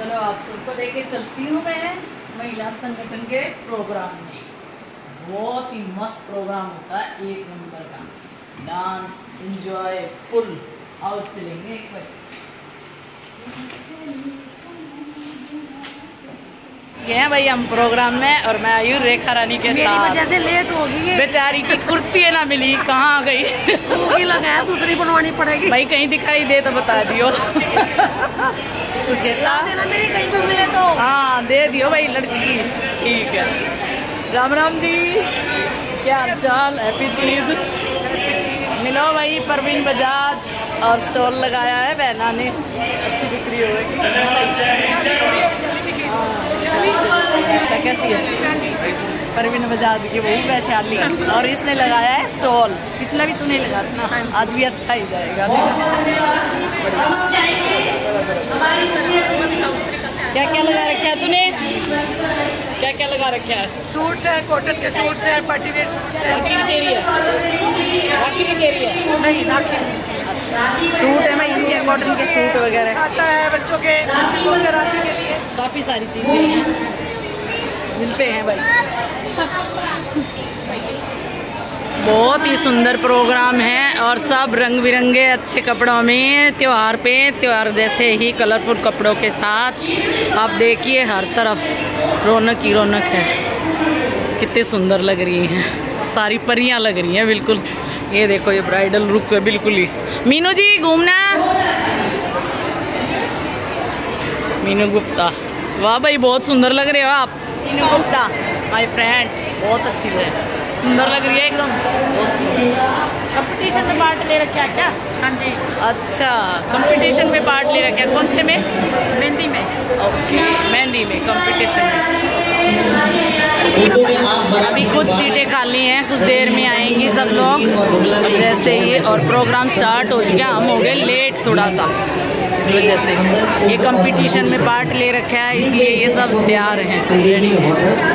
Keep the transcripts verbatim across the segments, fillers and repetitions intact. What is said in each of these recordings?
चलो आप सबको लेके चलती हूँ मैं महिला संगठन के प्रोग्राम में। बहुत ही मस्त प्रोग्राम होता है, एक नंबर का डांस एंजॉय फुल। आओ चलेंगे एक बार। हैं भाई हम प्रोग्राम में और मैं आई हूँ रेखा रानी के मेरी साथ। वजह से लेट हो गई है। बेचारी की कुर्ती है ना मिली, कहाँ गई? लगाया दूसरी बनवानी पड़ेगी भाई, कहीं दिखाई दे तो बता दियो। सुचेता देना मेरी कहीं पे मिले तो। हाँ दे दियो भाई लड़की। ठीक है, राम राम जी, क्या हाल चाल? हैप्पी तीज। मिलो भाई, परवीन बजाज और स्टॉल लगाया है बहना ने, अच्छी बिक्री होगी। कैसी है परवीन बजाज की वही वैशाली, और इसने लगाया है स्टॉल। पिछला भी तूने लगा ना, आज भी अच्छा ही जाएगा। क्या क्या लगा रखा है तूने? क्या क्या लगा रखा है? सूट्स है, कॉटन के सूट्स है, पार्टी वेयर सूट्स है। राखी की तेरी है? राखी की तेरी है? नहीं, राखी अच्छा, सूट है भाई, इनके कॉटन के सूट वगैरह आता है बच्चों के बच्चों से राखी के लिए। काफ़ी सारी चीज़ें हैं, मिलते हैं भाई। बहुत ही सुंदर प्रोग्राम है और सब रंग बिरंगे अच्छे कपड़ों में त्योहार पे त्योहार जैसे ही कलरफुल कपड़ों के साथ आप देखिए, हर तरफ रौनक ही रौनक है। कितनी सुंदर लग रही हैं, सारी परियां लग रही हैं बिल्कुल। ये देखो, ये ब्राइडल लुक है बिल्कुल ही। मीनू जी घूमना। मीनू गुप्ता, वाह भाई बहुत सुंदर लग रहे हो आप। मीनू गुप्ता माय फ्रेंड, बहुत अच्छी है, सुंदर लग रही है एकदम, बहुत सुंदर। कंपटीशन में पार्ट ले रखा है क्या? हाँ जी। अच्छा, कंपटीशन में पार्ट ले रखा है, कौन से में? मेहंदी में। ओके, मेहंदी में कंपटीशन में। अभी कुछ सीटें खाली हैं, कुछ देर में आएंगी सब लोग। और जैसे ही और प्रोग्राम स्टार्ट हो चुका, हम हो गए लेट थोड़ा सा, इस वजह से। ये कंपटीशन में पार्ट ले रखा है, इसलिए ये सब तैयार हैं, रेडी हैं।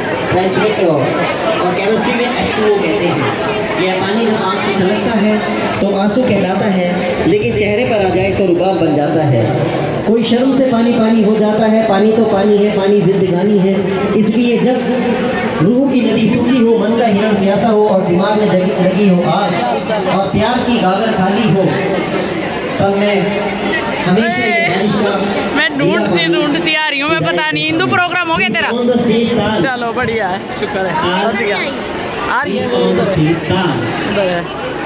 और केमिस्ट्री में एच टू ओ कहते हैं। यह पानी जब आँख से छलकता है तो आंसू कहलाता है, लेकिन चेहरे पर आ जाए तो रुबाब बन जाता है। कोई शर्म से पानी पानी हो जाता है, पानी तो पानी है, पानी जिंदगानी है। इसलिए जब रूह की नदी सूखी हो, मन का हिरण प्यासा हो और दिमाग में जगी लगी हो आग, और प्यार की गागर खाली हो, तब मैं हमेशा मैं ढूंढती ढूंढती आ रही हूँ, मैं पता नहीं। हिंदू प्रोग्राम हो गया तेरा? चलो बढ़िया है, शुक्र है, बच गया। आ रही है वो उधर है।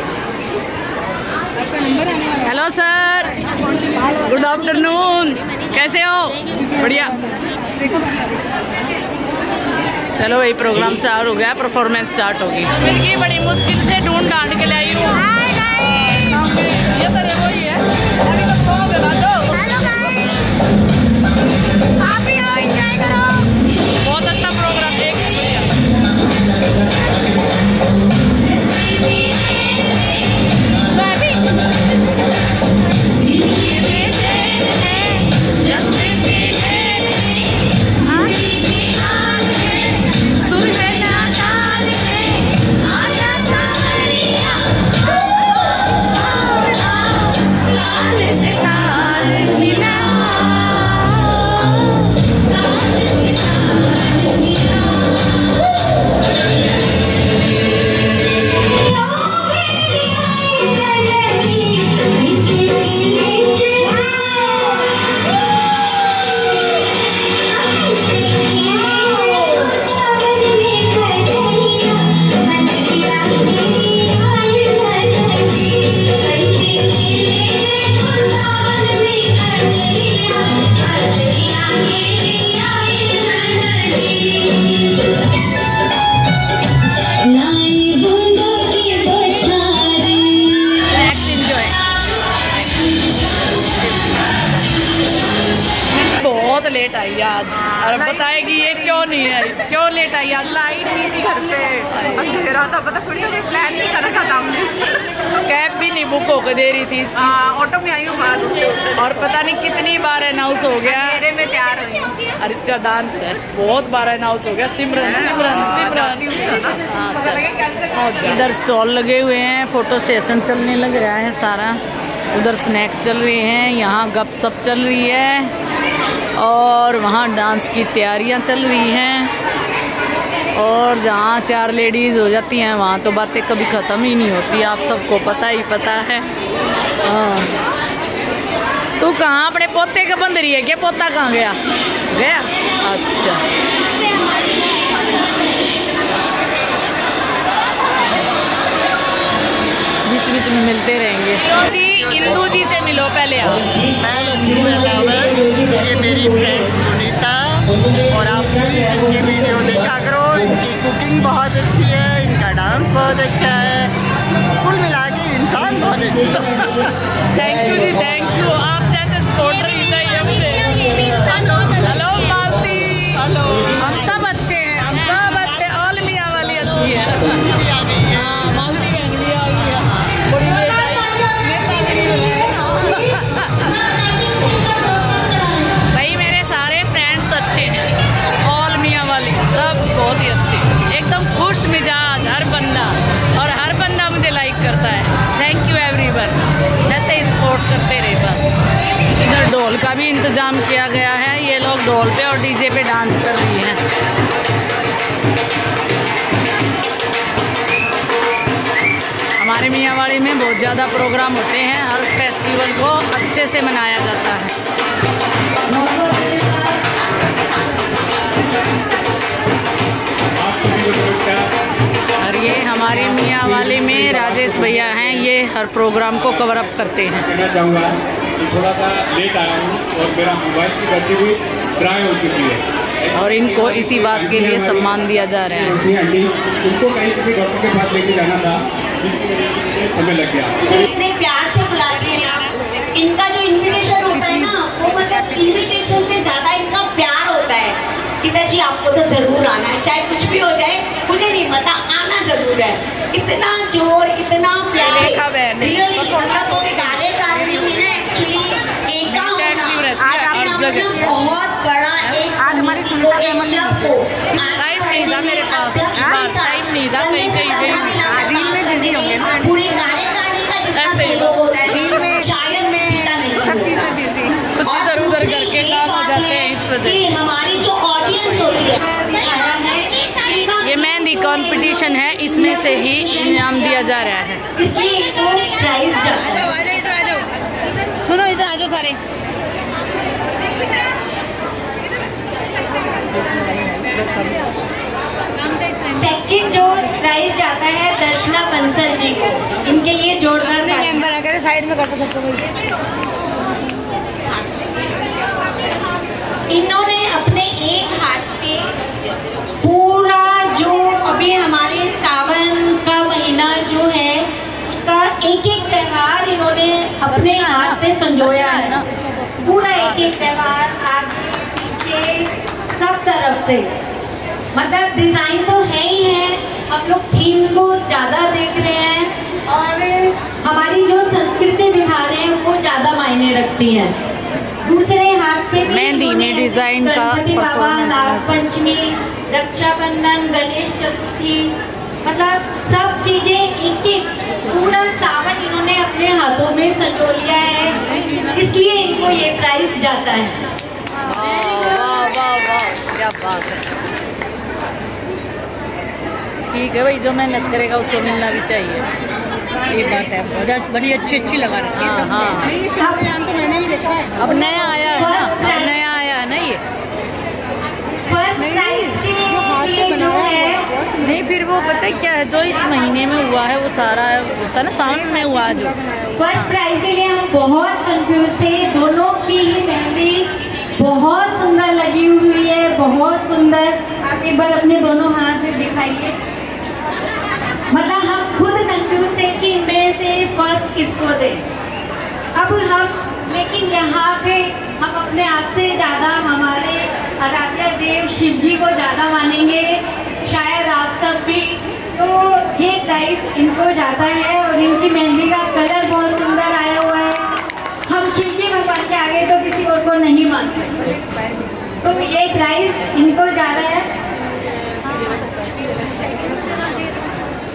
हेलो सर, गुड आफ्टरनून, कैसे हो? बढ़िया। चलो भाई, प्रोग्राम स्टार्ट हो गया, परफॉर्मेंस स्टार्ट होगी। मिलकी बड़ी मुश्किल से ढूंढ ढांड के ले आई हूँ। ये तो वही है, आप भी आओ, एंजॉय करो। बहुत अच्छा प्रोग्राम, एक लेट आई आज। और बताएगी ये क्यों नहीं आई, क्यों लेट आई आज? लाइट नहीं थी घर पे, अंधेरा था, पता थोड़ी हमें प्लान नहीं कर रखा था हमने। कैब भी नहीं बुक होकर दे रही थी। हाँ, ऑटो में आई हूँ बाहर, और पता नहीं कितनी बार अनाउंस हो गया, अंधेरे में तैयार हुई। और इसका डांस है, बहुत बार अनाउंस हो गया। सिमरन सिमरन सिमरन। इधर स्टॉल लगे हुए हैं, फोटो सेशन चलने लग रहा है सारा। उधर स्नैक्स चल रहे हैं, यहाँ गपशप चल रही है। और वहाँ डांस की तैयारियाँ चल रही हैं। और जहाँ चार लेडीज़ हो जाती हैं वहाँ तो बातें कभी ख़त्म ही नहीं होती, आप सबको पता ही पता है। हाँ, तू कहाँ अपने पोते के बंद रही है क्या? पोता कहाँ गया? गया? अच्छा। बीच बीच में मिलते रहेंगे। जी इंदू जी से मिलो पहले आप। ये मेरी फ्रेंड सुनीता, और आप प्लीज़ इनकी वीडियो देखा करो। इनकी कुकिंग बहुत अच्छी है, इनका डांस बहुत अच्छा है, कुल मिला के इंसान बहुत अच्छी है। थैंक यू जी, थैंक यू। आप जैसे सपोर्टर ही चाहिए मुझे। हेलो मालती, हेलो, हम सब अच्छे हैं, हम सब अच्छे। ऑल मियाँ वाली अच्छी है। हाँ, मालती बहन भी आ गई है। बड़ी लेट आई, नेता नहीं मिले। भाई मेरे सारे फ्रेंड्स अच्छे हैं, ऑल मियाँ वाले सब बहुत ही अच्छे, एकदम खुश मिजाज हर बंदा, और हर बंदा मुझे लाइक करता है। थैंक यू एवरीवन, ऐसे ही सपोर्ट करते रहे बस। इधर ढोल का भी इंतजाम किया गया है, ये लोग ढोल पे और डीजे पे डांस कर रही हैं। हमारे मियांवाड़ी में बहुत ज़्यादा प्रोग्राम होते हैं, हर फेस्टिवल को अच्छे से मनाया जाता है। और ये हमारे मियांवाड़ी में राजेश भैया हैं, ये हर प्रोग्राम को कवर अप करते हैं। कहना चाहूँगा कि थोड़ा सा लेट आया हूँ और मेरा मोबाइल की बैटरी भी ड्राई हो चुकी है, और इनको इसी बात के लिए सम्मान दिया जा रहा है। उनको कहीं से भी डॉक्टर के पास लेके जाना था, समय लग गया। इतने प्यार से बुलाते हैं ना, इनका जो इन्विटेशन होता है ना, वो मतलब इन्विटेशन से ज्यादा इनका प्यार होता है। पिता जी आपको तो जरूर आना है, चाहे कुछ भी हो जाए, मुझे नहीं पता, आना जरूर है। इतना जोर, इतना प्यार। बहुत बड़ा एक आज हमारी सुनीता टाइम नहीं था मेरे पास, टाइम नहीं था, कहीं कहीं गई रील में बिजी होंगे ना, पूरी कार्यकारिणी का जितना ऐसे ही सहयोग होता है, रील में शायद में सब चीज़ में बिजी। कुछ इधर उधर करके काम हो जाते हैं इस वजह से। हमारी जो ऑडियंस होती है, ये मेहंदी कंपटीशन है, इसमें से ही इनाम दिया जा रहा है। इसलिए इनको प्राइज जाता है। इधर आ जाओ, सुनो इधर आ जाओ सारे। सेकंड जो प्राइज जाता है दर्शना बंसल जी को, इनके लिए जोरदार मेंबर अगर साइड में कर सकते। इन्होंने अपने एक हाथ पे पूरा जो अभी हमारे सावन का महीना जो है उसका एक एक त्योहार इन्होंने अपने हाथ पे संजोया है। पूरा एक एक त्योहार आगे पीछे सब तरफ से, मतलब डिजाइन तो है ही है। हम लोग थीम को ज्यादा देख रहे हैं और हमारी जो संस्कृति दिखा रहे हैं वो ज्यादा मायने रखती है। दूसरे हाथ पे मेहंदी में डिजाइन का गणपति बाबा, परफॉर्मेंस नाग पंचमी, रक्षाबंधन, गणेश चतुर्थी, मतलब सब चीजें एक एक पूरा सावन इन्होंने अपने हाथों में संजो लिया है, इसलिए इनको ये प्राइज जाता है। वाह वाह वाह, क्या बात है। ठीक है भाई, जो मेहनत करेगा उसको मिलना भी चाहिए, ये बात है। बड़ी अच्छी अच्छी लगा रही है। हाँ, तो मैंने भी देखा है। अब नया आया है ना, अब नया आया है ना ये। फर्स्ट प्राइज के लिए जो है, नहीं फिर वो पता है क्या है, जो इस महीने में हुआ है वो सारा होता है ना, सावन में हुआ जो। फर्स्ट प्राइज के लिए हम बहुत कंफ्यूज थे। दोनों की ही मेहंदी बहुत सुंदर लगी हुई है, बहुत सुंदर। आप एक बार अपने दोनों हाथ में दिखाइए। मतलब हम खुद कंफ्यूज थे कि इनमें से फर्स्ट किसको दें। अब हम लेकिन यहाँ पे हम अपने आप से ज़्यादा हमारे आराध्य देव शिव जी को ज़्यादा मानेंगे, शायद आप सब भी। तो ये प्राइज इनको जाता है और इनकी मेहंदी का कलर बहुत सुंदर आया हुआ है। हम शिव जी भगवान के आगे तो किसी और को नहीं मानते, तो ये प्राइज इनको जा रहा है।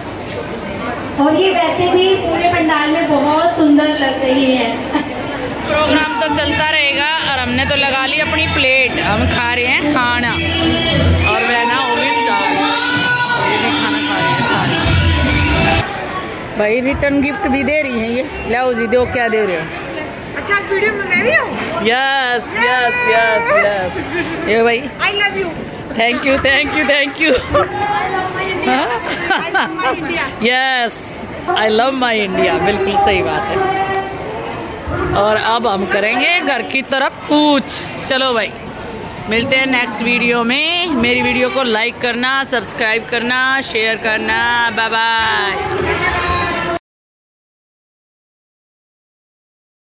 और ये वैसे भी पूरे पंडाल में बहुत सुंदर लग रही है। प्रोग्राम तो चलता रहेगा और हमने तो लगा ली अपनी प्लेट। हम खा रहे हैं खाना और वह ना वो भी स्टार ये भी खाना खा रहे हैं सारे। भाई रिटर्न गिफ्ट भी दे रही हैं ये। लाओ जी दो, क्या दे रहे हो? अच्छा वीडियो में मैं भी हूँ। यस यस यस यस ये भाई I love you. Thank you thank you thank you. Yes I love my India, बिल्कुल सही बात है। और अब हम करेंगे घर की तरफ कूच। चलो भाई मिलते हैं नेक्स्ट वीडियो में। मेरी वीडियो को लाइक करना, सब्सक्राइब करना, शेयर करना। Bye bye.